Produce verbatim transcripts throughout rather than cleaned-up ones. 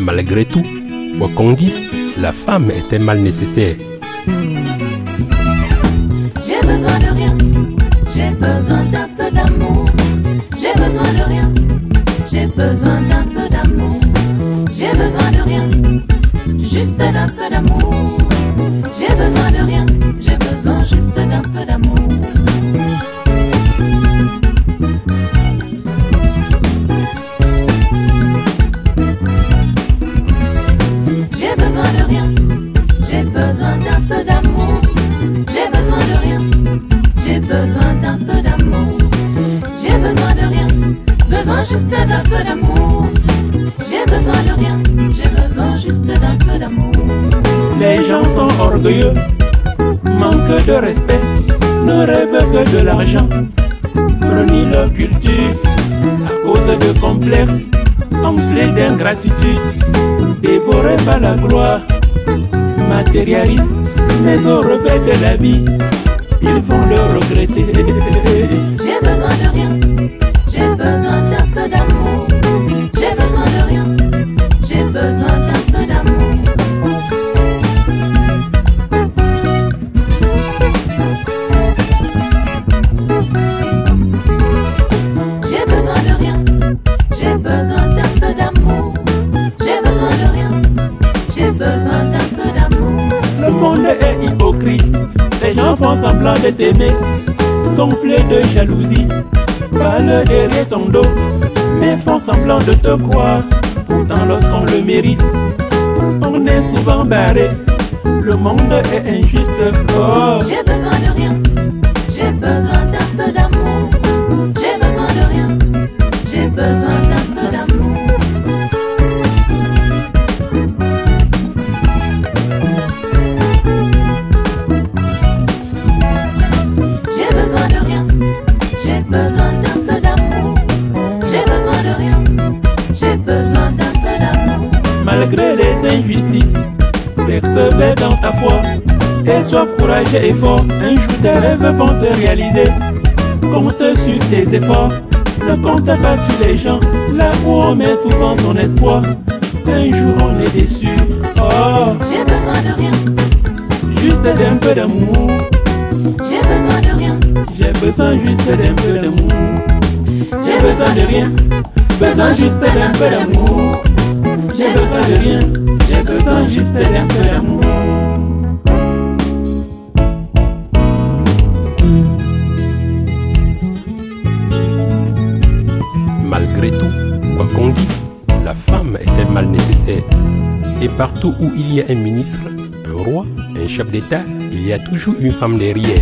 Malgré tout, quoi qu'on dise, la femme était mal nécessaire. J'ai besoin de rien, j'ai besoin d'un peu d'amour. J'ai besoin de rien, j'ai besoin d'un peu d'amour. J'ai besoin de rien, juste d'un peu d'amour. J'ai besoin de rien, j'ai besoin juste d'un peu d'amour. J'ai besoin de rien, j'ai besoin d'un peu d'amour. J'ai besoin de rien, j'ai besoin d'un peu d'amour. J'ai besoin de rien, besoin juste d'un peu d'amour. J'ai besoin de rien, j'ai besoin juste d'un peu d'amour. Les gens sont orgueilleux, manquent de respect, ne rêvent que de l'argent. Renie leur culture à cause de complexes, enflés d'ingratitude, dévorés par la gloire, matérialistes, mais au revers de la vie, ils vont le regretter. J'ai besoin de rien, j'ai besoin d'un peu d'amour. J'ai besoin de rien, j'ai besoin d'un peu d'amour. J'ai besoin de rien, j'ai besoin d'un peu d'amour. J'ai besoin de rien, j'ai besoin d'un peu d'amour. Le monde est hypocrite, les gens font semblant de t'aimer, gonflés de jalousie, parlent derrière ton dos, mais font semblant de te croire. Pourtant lorsqu'on le mérite, on est souvent barré. Le monde est injuste. Oh. J'ai besoin de rien, j'ai besoin d'un peu d'amour. J'ai besoin de rien, j'ai besoin d'un peu d'amour. J'ai besoin de rien, j'ai besoin d'un peu d'amour. J'ai besoin de rien, j'ai besoin d'un peu d'amour. Malgré les injustices, persévère dans ta foi et sois courageux et fort. Un jour tes rêves vont se réaliser. Compte sur tes efforts, ne compte pas sur les gens. Là où on met souvent son espoir, un jour on est déçu. Oh, j'ai besoin de rien, juste d'un peu d'amour. J'ai besoin de rien, j'ai besoin juste d'un peu d'amour. J'ai besoin de rien, besoin juste d'un peu d'amour. J'ai besoin de rien, j'ai besoin juste d'un peu d'amour. Malgré tout, quoi qu'on dise, la femme était mal nécessaire. Et partout où il y a un ministre, un roi, un chef d'État, il y a toujours une femme derrière.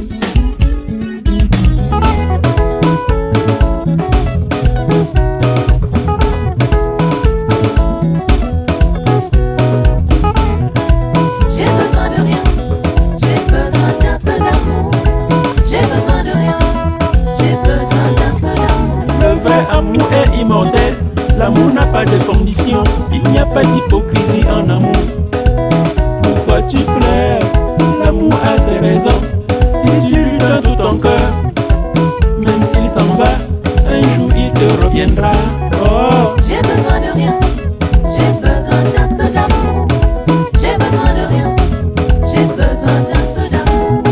j'ai besoin de rien, j'ai besoin d'un peu d'amour. J'ai besoin de rien, j'ai besoin d'un peu d'amour. Le vrai amour est immortel, l'amour n'a pas de condition, il n'y a pas d'hypocrisie en amour. Pourquoi tu pleures? L'amour a ses raisons. Si tu lui donnes tout ton cœur, même s'il s'en va, un jour il te reviendra. Oh, j'ai besoin de rien, j'ai besoin d'un peu d'amour. J'ai besoin de rien, j'ai besoin d'un peu d'amour.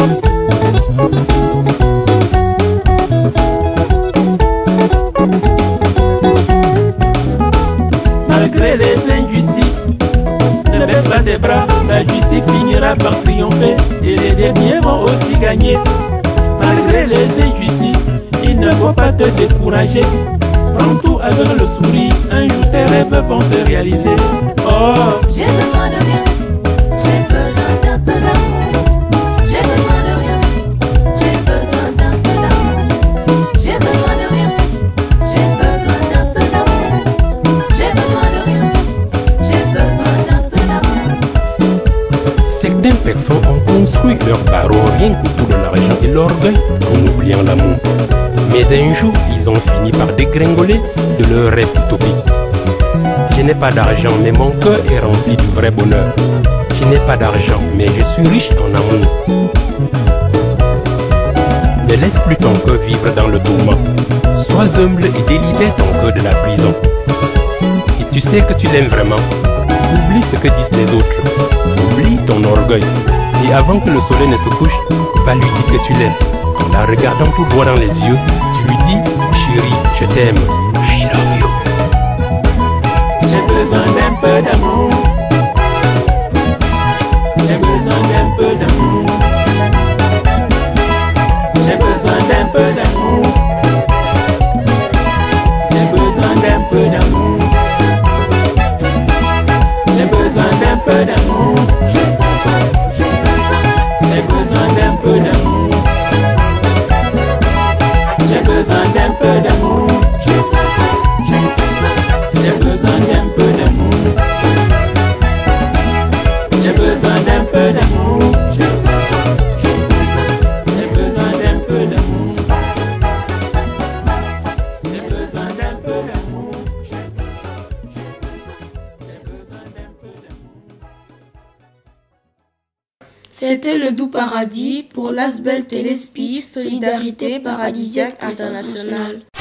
malgré les injustices, ne baisse pas tes bras, la justice finira par triompher et les derniers vont aussi gagner. Malgré les injustices, il ne faut pas te décourager. Prends tout avec le sourire, un jour tes rêves vont se réaliser. Oh, J'ai besoin de rien, j'ai besoin d'un peu d'amour. J'ai besoin de rien, j'ai besoin d'un peu d'amour. J'ai besoin de rien, j'ai besoin d'un peu d'amour. J'ai besoin de rien, j'ai besoin d'un peu d'amour. Certaines personnes ont construit leur barreau rien qu'autour de l'argent et l'orgueil en oubliant l'amour. Mais un jour, ils ont fini par dégringoler de leur rêve utopique. Je n'ai pas d'argent, mais mon cœur est rempli du vrai bonheur. Je n'ai pas d'argent, mais je suis riche en amour. Ne laisse plus ton cœur vivre dans le tourment. Sois humble et délibère ton cœur de la prison. Si tu sais que tu l'aimes vraiment, oublie ce que disent les autres. Oublie ton orgueil. Et avant que le soleil ne se couche, va lui dire que tu l'aimes. En la regardant tout droit dans les yeux, tu lui dis, chérie, je t'aime. I love you. J'ai besoin d'un peu d'amour. J'ai besoin d'un peu d'amour. J'ai besoin d'un peu d'amour. J'ai besoin d'un peu d'amour. J'ai besoin d'un peu d'amour. J'ai besoin d'un peu d'amour. J'ai besoin d'un peu d'amour. J'ai besoin d'un peu d'amour. J'ai besoin d'un peu d'amour. J'ai besoin d'un peu d'amour. J'ai besoin d'un peu d'amour. C'était le Doux Paradis pour l'Asbel Téléspi, Solidarité Paradisiaque Internationale.